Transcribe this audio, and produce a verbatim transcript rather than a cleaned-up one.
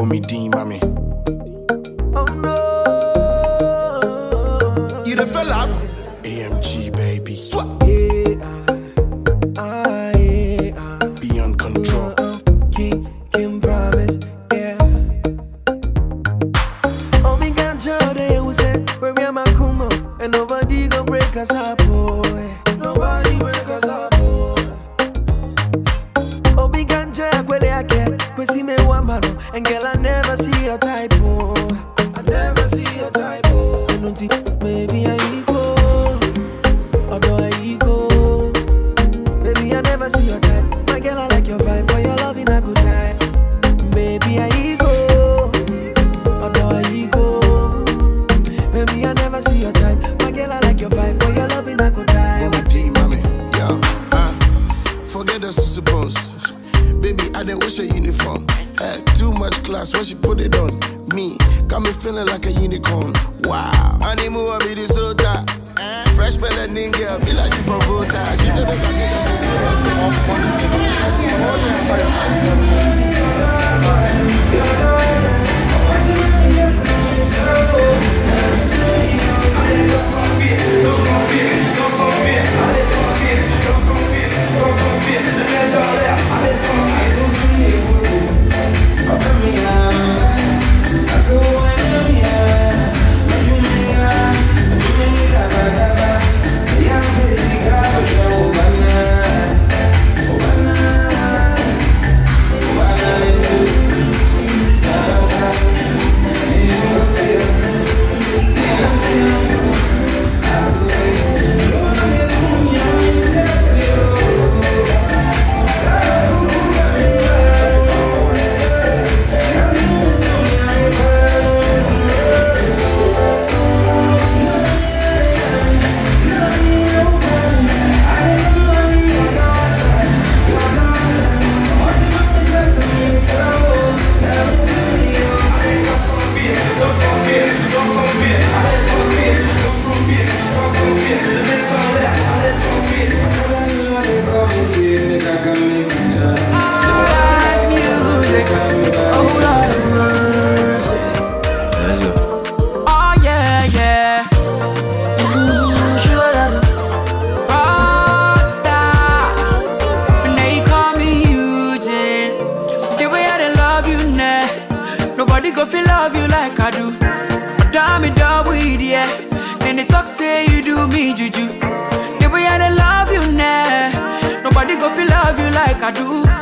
me D, mommy. Oh no. You the fella? A M G, baby. Swap. Yeah, uh, yeah, uh, Beyond control. Uh, King, King promise, yeah. Oh, me can't show they who say, where we are my kumo, and nobody gon' break us up, boy. Nobody break us up, boy. Oh, me can't check where they are get, we see me one man, and girl, I never see your type, oh. I never see your type, oh. Maybe I go, although I go. Baby, I never see your type. My girl, I like your vibe. For your love in a good time. Baby, I go. Although I go. Baby, I never see your type. My girl, I like your vibe. For your love in a good time. My team, mommy. Yo, uh, forget the suppose. Baby, I didn't wish a uniform. Had too much class when she put it on me. Got me feeling like a unicorn. Wow. I need more of it, so that. Fresh melanin girl, feel like she from Bogota. She said that nobody go feel love you like I do. Damn it, dog with yeah. Then they talk say you do me juju. The way I love you now, nobody go feel love you like I do.